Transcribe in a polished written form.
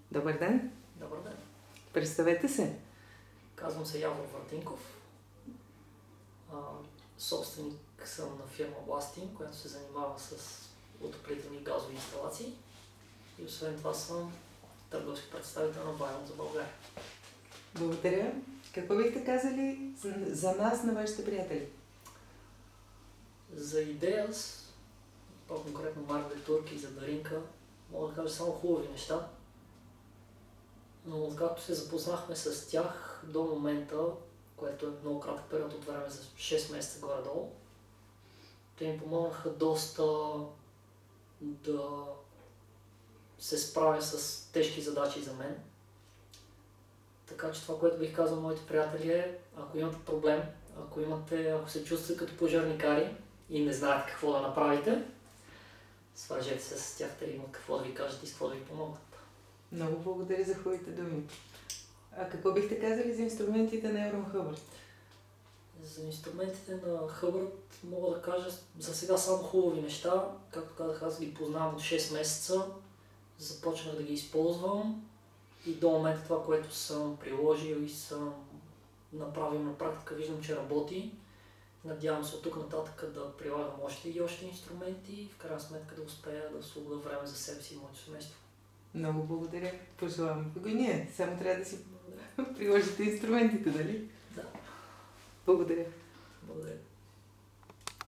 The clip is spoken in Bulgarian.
Добър ден! Добър ден! Представете се! Казвам се Явор Въртинков. Собственик съм на фирма Властин, която се занимава с отоплителни газови инсталации. И освен това съм търговски представител на Байон за България. Благодаря. Какво бихте казали за нас, на вашите приятели? За идея, по-конкретно Марга Турки и за Даринка, мога да кажа само хубави неща. Но откакто се запознахме с тях до момента, което е много кратък период от време, за 6 месеца горе-долу, те ми помогнаха доста да се справя с тежки задачи за мен. Така че това, което бих казал на моите приятели е, ако имате проблем, ако се чувствате като пожарникари и не знаете какво да направите, свържете се с тях, те имат какво да ви кажат и с какво да ви помогнат. Много благодаря за хубавите думи. А какво бихте казали за инструментите на Еврон Хъбърт? За инструментите на Хъбърт мога да кажа за сега само хубави неща. Както казах, аз ги познавам от 6 месеца. Започнах да ги използвам и до момента това, което съм приложил и съм направил на практика, виждам, че работи. Надявам се от тук нататък да прилагам още и още инструменти и в крайна сметка да успея да освобода време за себе си и моето семейство. Много благодаря. Пожелавам го и ние. Само трябва да си приложите инструментите, нали? Да. Благодаря. Благодаря.